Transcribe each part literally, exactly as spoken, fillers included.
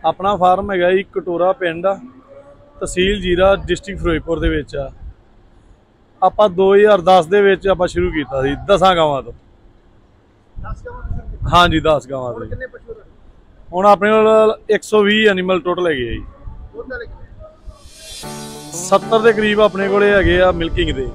अपना फार्म है जी कटोरा पिंड तहसील जीरा डिस्ट्रिक्ट फिरोजपुर दे विच आ। आपां दो हज़ार दस दे विच आपां शुरू कीता सी दसां गावां तो। हाँ जी दस गावां तो। हुण अपने कोल एक सौ भी एनीमल टोटल है जी। सत्तर के करीब अपने कोले है आ मिल्किंग दे।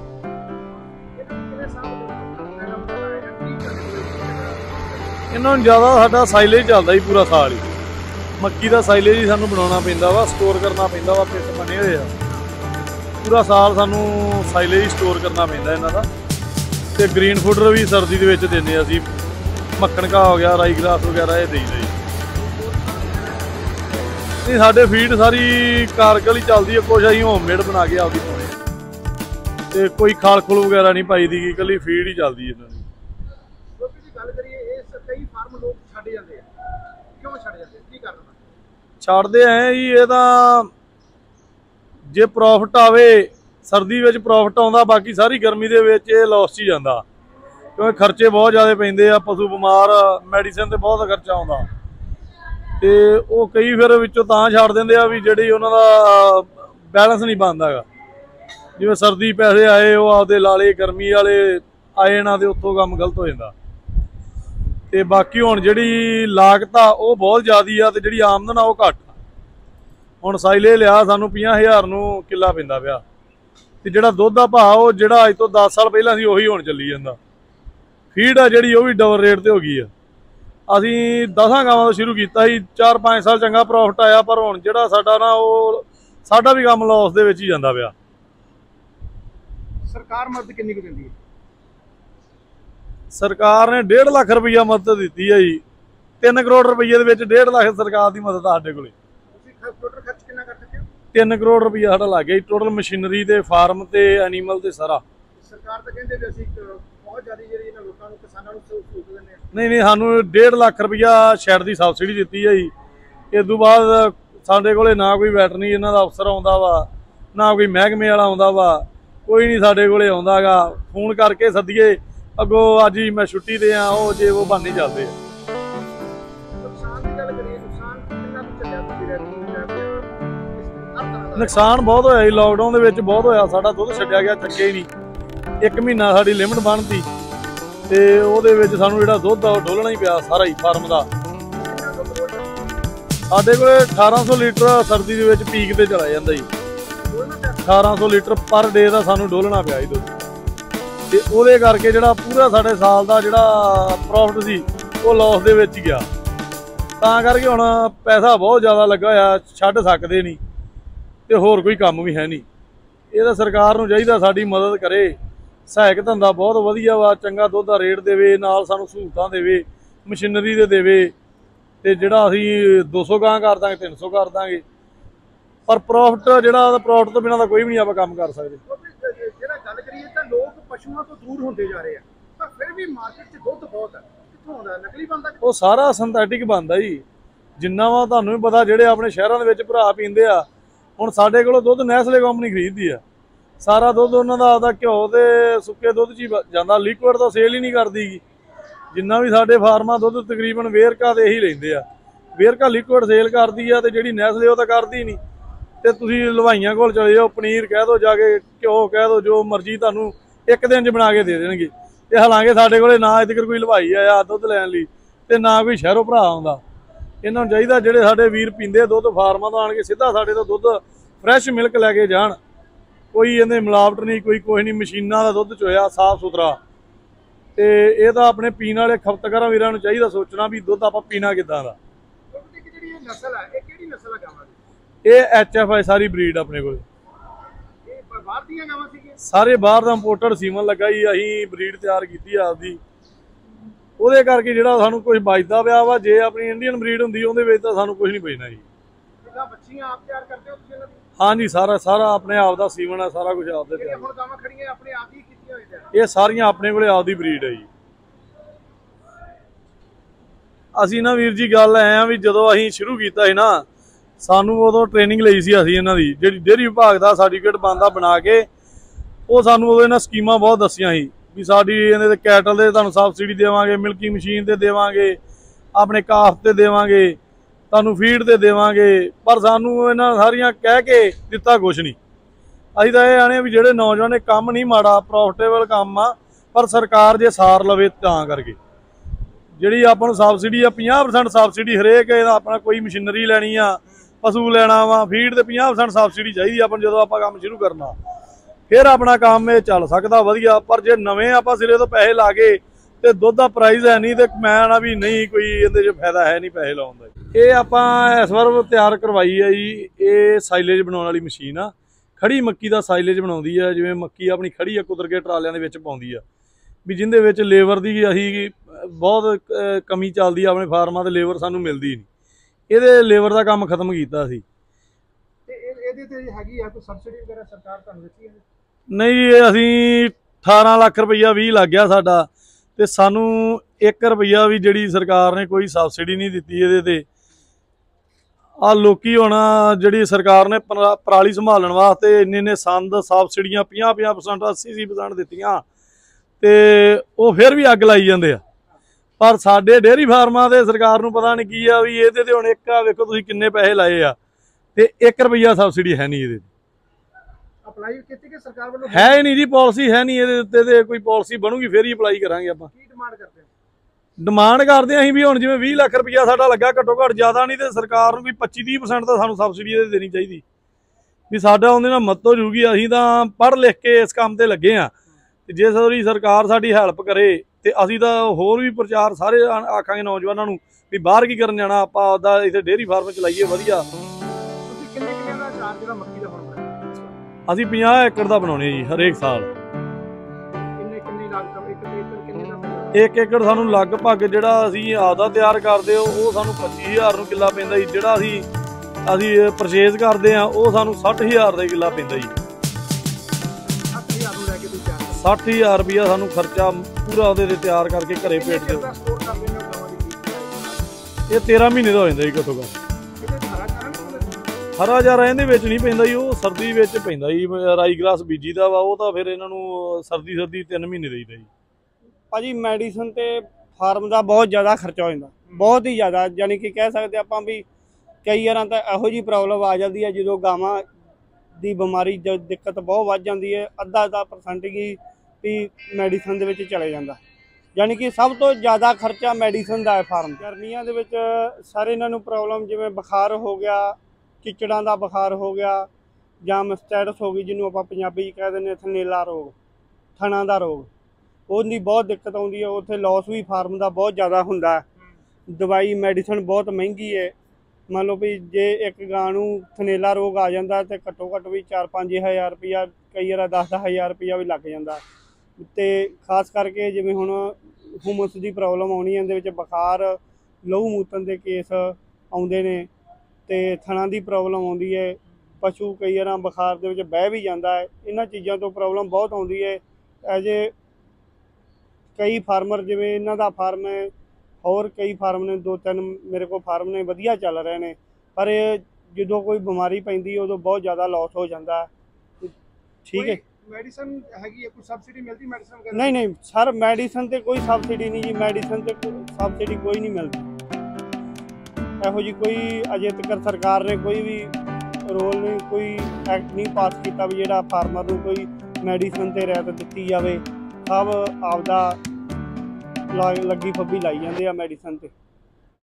इन्हों ज़्यादा साडा साइलेज चलता जी पूरा साल ही। मक्की का साइलेज ही सानू बनाना पैंदा वा, स्टोर करना पैंदा वा, पिट बने हुए आ पूरा साल सानू साइलेज स्टोर करना पैंदा इन्हां दा। ते ग्रीन फूडर भी सर्दी दे विच दिंदे असीं, मक्खन घाह हो गया, राई ग्रास वगैरह ये देईदा जी। नहीं साडे फीड सारी कारगल ही चलती है, कुछ असीं होममेड बना के आपदी पाउणे ते कोई खाल खुल वगैरह नहीं पाई दी, कल्ली फीड ही चलती है इन्हां दी। छड्डदे ऐ जी ये तां जे प्रॉफिट आवे सर्दी विच प्रॉफिट आउंदा, बाकी सारी गर्मी दे विच ये लॉस च जांदा क्योंकि खर्चे बहुत ज़्यादा पैंदे आ, पशु बीमार मैडिसिन ते बहुत खर्चा आउंदा ते वो कई फिर विचों तां छड्ड दिंदे आ भी जिहड़ी उन्हां दा बैलेंस नहीं बनदा गा। जिवें सर्दी पैसे आए वो आपदे लाले, गर्मी वाले आए ना ते उत्थों काम गलत हो जांदा। ते बाकी हुण जिहड़ी लागत आ वो बहुत ज़्यादा आ ते जिहड़ी आमदन आ वो घट। हुण साइले लिया सानू पचास हज़ार नूं किला पैंदा पिया ते जिहड़ा दुध दा भाव वो जिहड़ा अज तो दस साल पहलां सी उही हुण चली जांदा। फीड आ जिहड़ी वो भी डबल रेट ते हो गई आ। असीं दसां गावां तो शुरू कीता ਸੀ, चार पाँच साल चंगा प्रॉफिट आया, पर हुण जिहड़ा साडा ना वो साडा भी काम लॉस दे विच ही जांदा पिया। सरकार मदद किन्नी कुछ दिंदी है? सरकार ने डेढ़ लाख रुपया मदद दी है जी। तीन करोड़ रुपये के विच डेढ़ लाख सरकार की मदद साडे कोले। तीन करोड़ रुपया साडा लग गया टोटल मशीनरी ते फार्म ते एनीमल ते सारा। सरकार तो कहंदे भी असीं बहुत ज़्यादा जिहड़ी इन्हां लोकां नूं किसानां नूं सहूलत दिंदे आ। नहीं नहीं सानू डेढ़ लाख रुपया शैड की सबसिडी दी है जी। इस तो बाद साडे कोले ना कोई वैटरनरी इन्हां दा अफसर आउंदा वा, ना कोई महकमे वाला आउंदा वा, कोई नहीं साडे कोले आउंदा गा। फोन करके सद्दिए अगों अज ही मैं छुट्टी ते आ, वो जे वो बहाने चलदे आ। नुकसान बहुत होया जी, लॉकडाउन दे विच बहुत होया। साडा दुध छड्डिया गया, चंगे ही नहीं। एक महीना साडी लिमिट बनती ते ओहदे विच सानू जिहड़ा दुध आ डोलना ही पिया सारा ही फार्म दा। साडे कोले अठारह सौ लीटर सर्दी दे विच पीक ते चला जांदा जी। अठारह सौ लीटर पर डे दा सानू डोलना पिया जी दुध ते ओहदे करके जिहड़ा पूरा साडे साल दा जिहड़ा प्रॉफिट सी वो लॉस दे विच गया। तां करके हुण पैसा बहुत ज़्यादा लगा होया, छड्ड सकदे नहीं ते होर कोई काम भी है नहीं। ये तो सरकार नूं चाहीदा साडी मदद करे, सहायक धंधा बहुत वधिया वा, चंगा दुध दा रेट देवे, नाल सानूं सहूलतां देवे, मशीनरी दे देवे ते जिहड़ा असीं दो सौ गां कर दांगे तीन सौ कर दांगे, पर प्रॉफिट जिहड़ा प्रॉफिट तो बिना दा कोई भी नहीं आपां काम कर सकदे। जिहड़ा गल करिए तां लोक पशुआं तो दूर होंदे जा रहे हैं, पर फिर भी मार्केट 'च दुध बहुत है। कित्थों आउंदा? नकली बनदा? वो सारा सिंथैटिक बनदा जी। जिन्ना वा तुहानूं भी पता, जिहड़े अपने शहरां दे विच भरा पींदे आ, हुण साडे कोलों दुध नैसले कंपनी खरीददी आ। सारा दुध उन्हां दा आपदा घिओ ते सुक्के दुध 'च ही जांदा, लिक्विड तो सेल ही नहीं करदी। जिन्ना भी साडे फार्मां दुध तकरीबन वेरका ते ही लैंदे आ। वेरका लिक्विड सेल करदी आ ते जिहड़ी नैसले वो तां करदी नहीं। ते तुसीं हलवाइयां कोल चले जाओ, पनीर कह दो जाके, घिओ कह दो, जो मर्जी तुहानूं एक दिन च बना के दे देणगे। ते हालांकि साडे कोले ना अज तक कोई हलवाई आया दुध लैण लई ते ना कोई शहरों भरा आउंदा। इन्हां नूं चाहीदा जिहड़े साडे वीर पींदे दुध फार्मां तो आण के सीधा साडे तो दुध फ्रैश मिल्क लैके जाण। कोई इहदे मिलावट नहीं, कोई कुछ नहीं, मशीनां दा दुध चोया साफ सुथरा। ते इह तां अपने पीण वाले खपतकारां वीरां नूं चाहीदा सोचना भी दुध आपां पीना किदां दा। नस्ल है, ये किहड़ी नस्ल है गावां दी? ये एच एफ आई सारी ब्रीड अपने कोल। बाहर दीयां गावां सीगीआं? सारे बाहर दा इंपोर्टेड सीमन लगा ही, असीं ब्रीड तैयार कीती आपदी। ਉਹਦੇ ਕਰਕੇ ਜਿਹੜਾ ਸਾਨੂੰ ਕੁਝ ਬਚਦਾ ਪਿਆ ਵਾ। ਜੇ ਆਪਣੀ ਇੰਡੀਅਨ ਬਰੀਡ ਹੁੰਦੀ ਉਹਦੇ ਵਿੱਚ ਤਾਂ ਸਾਨੂੰ ਕੁਝ ਨਹੀਂ ਬਚਣਾ ਜੀ। ਜਿੱਦਾਂ ਬੱਚੀਆਂ ਆਪ ਤਿਆਰ ਕਰਦੇ ਹੋ ਤੁਸੀਂ ਇਹਨਾਂ ਦੀ? हाँ जी, सारा सारा अपने आप का सीवन है, सारा कुछ आप दे। ਹੁਣ ਗਾਵਾਂ ਖੜੀਆਂ ਆਪਣੇ ਆਪ ਹੀ ਕੀਤੀਆਂ ਹੋਈਆਂ? ਇਹ ਸਾਰੀਆਂ ਆਪਣੇ ਕੋਲੇ ਆਪ ਦੀ ਬਰੀਡ ਹੈ ਜੀ। ਅਸੀਂ ਨਾ ਵੀਰ ਜੀ ਗੱਲ ਐ ਆ ਵੀ ਜਦੋਂ ਅਸੀਂ ਸ਼ੁਰੂ ਕੀਤਾ ਸੀ ਨਾ, ਸਾਨੂੰ ਉਦੋਂ ਟ੍ਰੇਨਿੰਗ ਲਈ ਸੀ ਅਸੀਂ ਇਹਨਾਂ ਦੀ, ਜਿਹੜੀ ਡੇਅਰੀ ਵਿਭਾਗ ਦਾ ਸਰਟੀਫਿਕੇਟ ਬਣਦਾ ਬਣਾ ਕੇ, ਉਹ ਸਾਨੂੰ ਉਦੋਂ ਇਹਨਾਂ ਸਕੀਮਾਂ ਬਹੁਤ ਦੱਸੀਆਂ ਸੀ ਵੀ ਸਾਡੀ ਇਹਦੇ ਤੇ ਕੈਟਲ ਦੇ ਤੁਹਾਨੂੰ ਸਬਸਿਡੀ ਦੇਵਾਂਗੇ, ਮਿਲਕਿੰਗ ਮਸ਼ੀਨ ਤੇ ਦੇਵਾਂਗੇ, ਆਪਣੇ ਕਾਫ ਤੇ ਦੇਵਾਂਗੇ, ਤੁਹਾਨੂੰ ਫੀਡ ਤੇ ਦੇਵਾਂਗੇ, ਪਰ ਸਾਨੂੰ ਇਹਨਾਂ ਸਾਰੀਆਂ ਕਹਿ ਕੇ ਦਿੱਤਾ ਕੁਛ ਨਹੀਂ। ਅਸੀਂ ਤਾਂ ਇਹ ਆਣੇ ਵੀ ਜਿਹੜੇ ਨੌਜਵਾਨ, ਇਹ ਕੰਮ ਨਹੀਂ ਮਾੜਾ, ਪ੍ਰੋਫਿਟੇਬਲ ਕੰਮ ਆ, ਪਰ ਸਰਕਾਰ ਜੇ ਸਾਰ ਲਵੇ ਤਾਂ ਕਰਕੇ। ਜਿਹੜੀ ਆਪਾਂ ਨੂੰ ਸਬਸਿਡੀ ਆ ਪੰਜਾਹ ਪਰਸੈਂਟ ਸਬਸਿਡੀ ਹਰੇਕ ਇਹਦਾ, ਆਪਣਾ ਕੋਈ ਮਸ਼ੀਨਰੀ ਲੈਣੀ ਆ, ਪਸ਼ੂ ਲੈਣਾ ਵਾ, ਫੀਡ ਤੇ ਪੰਜਾਹ ਪਰਸੈਂਟ ਸਬਸਿਡੀ ਚਾਹੀਦੀ ਆਪਾਂ ਨੂੰ ਜਦੋਂ ਆਪਾਂ ਕੰਮ ਸ਼ੁਰੂ ਕਰਨਾ, ਫਿਰ ਆਪਣਾ ਕੰਮ ਇਹ ਚੱਲ ਸਕਦਾ ਵਧੀਆ। ਪਰ ਜੇ ਨਵੇਂ ਆਪਾਂ ਸਿਰੇ ਤੋਂ ਪੈਸੇ ਲਾ ਕੇ ਤੇ ਦੁੱਧ ਦਾ ਪ੍ਰਾਈਸ ਹੈ ਨਹੀਂ, ਤੇ ਮੈਂ ਨਾ ਵੀ ਨਹੀਂ ਕੋਈ ਇਹਦੇ 'ਚ ਫਾਇਦਾ ਹੈ ਨਹੀਂ ਪੈਸੇ ਲਾਉਣ ਦਾ। ਇਹ ਆਪਾਂ ਇਸ ਵਾਰ ਤਿਆਰ ਕਰਵਾਈ ਹੈ ਜੀ, ਇਹ ਸਾਈਲੇਜ ਬਣਾਉਣ ਵਾਲੀ ਮਸ਼ੀਨ ਆ। ਖੜੀ ਮੱਕੀ ਦਾ ਸਾਈਲੇਜ ਬਣਾਉਂਦੀ ਆ, ਜਿਵੇਂ ਮੱਕੀ ਆਪਣੀ ਖੜੀ ਆ ਕੁਦਰ ਕੇ ਟਰਾਲਿਆਂ ਦੇ ਵਿੱਚ ਪਾਉਂਦੀ ਆ, ਵੀ ਜਿੰਦੇ ਵਿੱਚ ਲੇਬਰ ਦੀ ਅਸੀਂ ਬਹੁਤ ਕਮੀ ਚੱਲਦੀ ਆ ਆਪਣੇ ਫਾਰਮਾਂ ਤੇ, ਲੇਬਰ ਸਾਨੂੰ ਮਿਲਦੀ ਨਹੀਂ। ਇਹਦੇ ਲੇਬਰ ਦਾ ਕੰਮ ਖਤਮ ਕੀਤਾ ਸੀ। ਤੇ ਇਹਦੇ ਤੇ ਹੈਗੀ ਆ ਕੋਈ ਸਬਸਿਡੀ ਵਗੈਰਾ ਸਰਕਾਰ ਤੁਹਾਨੂੰ ਦਿੱਤੀ ਹੈ? ਨਹੀਂ, ਇਹ ਅਸੀਂ ਅਠਾਰਾਂ ਲੱਖ ਰੁਪਈਆ ਵੀਹ ਲੱਗ ਗਿਆ ਸਾਡਾ, ਤੇ ਸਾਨੂੰ ਇੱਕ ਰੁਪਈਆ ਵੀ ਜਿਹੜੀ ਸਰਕਾਰ ਨੇ ਕੋਈ ਸਬਸਿਡੀ ਨਹੀਂ ਦਿੱਤੀ ਇਹਦੇ ਤੇ। ਆ ਲੋਕੀ ਹੁਣ ਜਿਹੜੀ ਸਰਕਾਰ ਨੇ ਪਰਾਲੀ ਸੰਭਾਲਣ ਵਾਸਤੇ ਇੰਨੇ ਇੰਨੇ ਸੰਦ ਸਬਸਿਡੀਆਂ ਪੰਜਾਹ ਪੰਜਾਹ ਪਰਸੈਂਟ ਅੱਸੀ ਅੱਸੀ ਪਰਸੈਂਟ ਦਿੱਤੀਆਂ, ਤੇ ਉਹ ਫਿਰ ਵੀ ਅੱਗ ਲਾਈ ਜਾਂਦੇ ਆ। ਪਰ ਸਾਡੇ ਡੇਅਰੀ ਫਾਰਮਾਂ ਦੇ ਸਰਕਾਰ ਨੂੰ ਪਤਾ ਨਹੀਂ ਕੀ ਆ, ਵੀ ਇਹਦੇ ਤੇ ਹੁਣ ਇੱਕ ਆ ਵੇਖੋ ਤੁਸੀਂ ਕਿੰਨੇ ਪੈਸੇ ਲਾਏ ਆ, ਤੇ ਇੱਕ ਰੁਪਈਆ ਸਬਸਿਡੀ ਹੈ ਨਹੀਂ ਇਹਦੇ। ਅਪਲਾਈ ਕੀਤੀ ਕਿ ਸਰਕਾਰ ਵੱਲੋਂ? ਹੈ ਹੀ ਨਹੀਂ ਜੀ, ਪਾਲਿਸੀ ਹੈ ਨਹੀਂ ਇਹਦੇ ਉੱਤੇ। ਤੇ ਕੋਈ ਪਾਲਿਸੀ ਬਣੂਗੀ ਫਿਰ ਹੀ ਅਪਲਾਈ ਕਰਾਂਗੇ ਆਪਾਂ। ਕੀ ਡਿਮਾਂਡ ਕਰਦੇ ਹੋ? ਡਿਮਾਂਡ ਕਰਦੇ ਅਸੀਂ ਵੀ ਹੁਣ ਜਿਵੇਂ ਵੀਹ ਲੱਖ ਰੁਪਈਆ ਸਾਡਾ ਲੱਗਾ, ਘੱਟੋ ਘੱਟ ਜ਼ਿਆਦਾ ਨਹੀਂ ਤੇ ਸਰਕਾਰ ਨੂੰ ਵੀ ਪੱਚੀ ਤੀਹ ਪਰਸੈਂਟ ਤਾਂ ਸਾਨੂੰ ਸਬਸਿਡੀ ਇਹਦੇ ਦੇਣੀ ਚਾਹੀਦੀ, ਵੀ ਸਾਡਾ ਉਹਦੇ ਨਾਲ ਮਦਦ ਹੋ ਜੂਗੀ। ਅਸੀਂ ਤਾਂ ਪੜ੍ਹ ਲਿਖ ਕੇ ਇਸ ਕੰਮ ਤੇ ਲੱਗੇ ਆ, ਤੇ ਜੇ ਸਾਡੀ ਸਰਕਾਰ ਸਾਡੀ ਹੈਲਪ ਕਰੇ ਤੇ ਅਸੀਂ ਤਾਂ ਹੋਰ ਵੀ ਪ੍ਰਚਾਰ ਸਾਰੇ ਆਖਾਂਗੇ ਨੌਜਵਾਨਾਂ ਨੂੰ ਵੀ ਬਾਹਰ ਕੀ ਕਰਨ ਜਾਣਾ, ਆਪਾਂ ਆਪਦਾ ਇੱਥੇ ਡੇਅਰੀ ਫਾਰਮ ਚਲਾਈਏ ਵਧੀਆ। ਤੁਸੀਂ ਕਿੰਨੇ ਕਿੰਨੇ ਦਾ ਚਾਰਜ ਜਿਹੜਾ ਮੱਕੀ ਦਾ ਹੁਣ ਬਣਾਇਆ? ਅਸੀਂ ਪੰਜਾਹ ਏਕੜ ਦਾ ਬਣਾਉਣੇ ਜੀ ਹਰੇਕ ਸਾਲ। ਕਿੰਨੇ ਕਿੰਨੀ ਲਾਗਤ? ਇੱਕ ਏਕੜ ਕਿੰਨੇ ਦਾ? ਇੱਕ ਏਕੜ ਸਾਨੂੰ ਲਗਭਗ ਜਿਹੜਾ ਅਸੀਂ ਆਪਦਾ ਤਿਆਰ ਕਰਦੇ ਹੋ ਉਹ ਸਾਨੂੰ ਪੱਚੀ ਹਜ਼ਾਰ ਨੂੰ ਕਿੱਲਾ ਪੈਂਦਾ ਜੀ। ਜਿਹੜਾ ਅਸੀਂ ਅਸੀਂ ਪਰਚੇਜ਼ ਕਰਦੇ ਆ ਉਹ ਸਾਨੂੰ ਸੱਠ ਹਜ਼ਾਰ ਦਾ ਕਿੱਲਾ ਪੈਂਦਾ ਜੀ। ਸੱਠ ਹਜ਼ਾਰ ਨੂੰ ਲੈ ਕੇ ਤੁਸੀਂ ਤਿਆਰ? ਸੱਠ ਹਜ਼ਾਰ ਰੁਪਈਆ ਸਾਨੂੰ ਖਰਚਾ ਪੂਰਾ ਉਹਦੇ ਤੇ ਤਿਆਰ ਕਰਕੇ ਘਰੇ ਭੇਜ ਦਿਓ। ਇਹ ਤੇਰਾਂ ਮਹੀਨੇ ਦਾ ਹੋ ਜਾਂਦਾ ਜੀ ਘੱਟੋ ਘੱਟ। ਹਰਾ ਚਾਰਾ ਇਹਦੇ ਵਿੱਚ ਨਹੀਂ ਪੈਂਦਾ ਜੀ, ਉਹ ਸਰਦੀ ਵਿੱਚ ਪੈਂਦਾ ਜੀ। ਰਾਈ ਗਰਾਸ ਬੀਜੀ ਦਾ ਵਾ, ਉਹ ਤਾਂ ਫਿਰ ਇਹਨਾਂ ਨੂੰ ਸਰਦੀ ਸਰਦੀ ਤਿੰਨ ਮਹੀਨੇ ਦੇਈਦਾ ਜੀ। ਭਾਜੀ ਮੈਡੀਸਨ ਤੇ ਫਾਰਮ ਦਾ ਬਹੁਤ ਜ਼ਿਆਦਾ ਖਰਚਾ ਹੋ ਜਾਂਦਾ, ਬਹੁਤ ਹੀ ਜ਼ਿਆਦਾ। ਯਾਨੀ ਕਿ ਕਹਿ ਸਕਦੇ ਆਪਾਂ ਵੀ ਕਈ ਵਾਰਾਂ ਤਾਂ ਇਹੋ ਜਿਹੀ ਪ੍ਰੋਬਲਮ ਆ ਜਾਂਦੀ ਹੈ ਜਦੋਂ ਗਾਵਾਂ ਦੀ ਬਿਮਾਰੀ ਜ ਦਿੱਕਤ ਬਹੁਤ ਵੱਧ ਜਾਂਦੀ ਹੈ, ਅੱਧਾ ਅੱਧਾ ਪਰਸੈਂਟ ਹੀ ਵੀ ਮੈਡੀਸਨ ਦੇ ਵਿੱਚ ਚਲੇ ਜਾਂਦਾ। ਯਾਨੀ ਕਿ ਸਭ ਤੋਂ ਜ਼ਿਆਦਾ ਖਰਚਾ ਮੈਡੀਸਨ ਦਾ ਹੈ ਫਾਰਮ। ਗਰਮੀਆਂ ਦੇ ਵਿੱਚ ਸਾਰੇ ਇਹਨਾਂ ਨੂੰ ਪ੍ਰੋਬਲਮ ਜਿਵੇਂ ਬੁਖਾਰ ਹੋ ਗਿਆ, ਚਿਚੜਾਂ ਦਾ ਬੁਖਾਰ ਹੋ ਗਿਆ, ਜਾਂ ਮਸਟੈਟਸ ਹੋ ਗਈ ਜਿਹਨੂੰ ਆਪਾਂ ਪੰਜਾਬੀ 'ਚ ਕਹਿ ਦਿੰਦੇ ਥਨੇਲਾ ਰੋਗ, ਥਣਾਂ ਦਾ ਰੋਗ, ਉਹਦੀ ਬਹੁਤ ਦਿੱਕਤ ਆਉਂਦੀ ਹੈ। ਉੱਥੇ ਲੋਸ ਵੀ ਫਾਰਮ ਦਾ ਬਹੁਤ ਜ਼ਿਆਦਾ ਹੁੰਦਾ। ਦਵਾਈ ਮੈਡੀਸਨ ਬਹੁਤ ਮਹਿੰਗੀ ਹੈ। ਮੰਨ ਲਓ ਵੀ ਜੇ ਇੱਕ ਗਾਂ ਨੂੰ ਥਨੇਲਾ ਰੋਗ ਆ ਜਾਂਦਾ ਤੇ ਘੱਟੋ ਘੱਟ ਵੀ ਚਾਰ ਪੰਜ ਹਜ਼ਾਰ ਰੁਪਈਆ, ਕਈ ਵਾਰ ਦਸ ਦਸ ਹਜ਼ਾਰ ਰੁਪਈਆ ਵੀ ਲੱਗ ਜਾਂਦਾ। ਤੇ ਖਾਸ ਕਰਕੇ ਜਿਵੇਂ ਹੁਣ ਹਿਊਮਸ ਦੀ ਪ੍ਰੋਬਲਮ ਆਉਣੀ ਹੈ, ਇਹਦੇ ਵਿੱਚ ਬੁਖਾਰ, ਲਹੂ ਮੂਤਣ ਦੇ ਕੇਸ ਆਉਂਦੇ ਨੇ, ਤੇ ਥਣਾਂ ਦੀ ਪ੍ਰੋਬਲਮ ਆਉਂਦੀ ਹੈ। ਪਸ਼ੂ ਕਈ ਵਾਰ ਬੁਖਾਰ ਦੇ ਵਿੱਚ ਬਹਿ ਵੀ ਜਾਂਦਾ ਹੈ। ਇਹਨਾਂ ਚੀਜ਼ਾਂ ਤੋਂ ਪ੍ਰੋਬਲਮ ਬਹੁਤ ਆਉਂਦੀ ਹੈ। ਐਜ ਏ ਕਈ ਫਾਰਮਰ ਜਿਵੇਂ ਇਹਨਾਂ ਦਾ ਫਾਰਮ ਹੈ, ਹੋਰ ਕਈ ਫਾਰਮ ਨੇ, ਦੋ ਤਿੰਨ ਮੇਰੇ ਕੋਲ ਫਾਰਮ ਨੇ ਵਧੀਆ ਚੱਲ ਰਹੇ ਨੇ, ਪਰ ਇਹ ਜਦੋਂ ਕੋਈ ਬਿਮਾਰੀ ਪੈਂਦੀ ਉਦੋਂ ਬਹੁਤ ਜ਼ਿਆਦਾ ਲਾਸ ਹੋ ਜਾਂਦਾ। ਠੀਕ ਹੈ। ਮੈਡੀਸਨ ਹੈਗੀ ਹੈ, ਕੋਈ ਸਬਸਿਡੀ ਮਿਲਦੀ ਮੈਡੀਸਨ ਵਗੈਰਾ? ਨਹੀਂ ਨਹੀਂ ਸਰ, ਮੈਡੀਸਨ ਤੇ ਕੋਈ ਸਬਸਿਡੀ ਨਹੀਂ ਜੀ, ਮੈਡੀਸਨ ਤੇ ਸਬਸਿਡੀ ਕੋਈ ਨਹੀਂ ਮਿਲਦੀ। ਇਹੋ ਜਿਹੀ ਕੋਈ ਅਜੇ ਤੱਕ ਸਰਕਾਰ ਨੇ ਕੋਈ ਵੀ ਰੋਲ ਨਹੀਂ, ਕੋਈ ਐਕਟ ਨਹੀਂ ਪਾਸ ਕੀਤਾ ਵੀ ਜਿਹੜਾ ਫਾਰਮਰ ਨੂੰ ਕੋਈ ਮੈਡੀਸਨ ਤੇ ਰਿਆਇਤ ਦਿੱਤੀ ਜਾਵੇ। ਸਭ ਆਪਦਾ ਲੱਗੀ ਫੱਬੀ ਲਾਈ ਜਾਂਦੇ ਆ ਮੈਡੀਸਨ ਤੇ।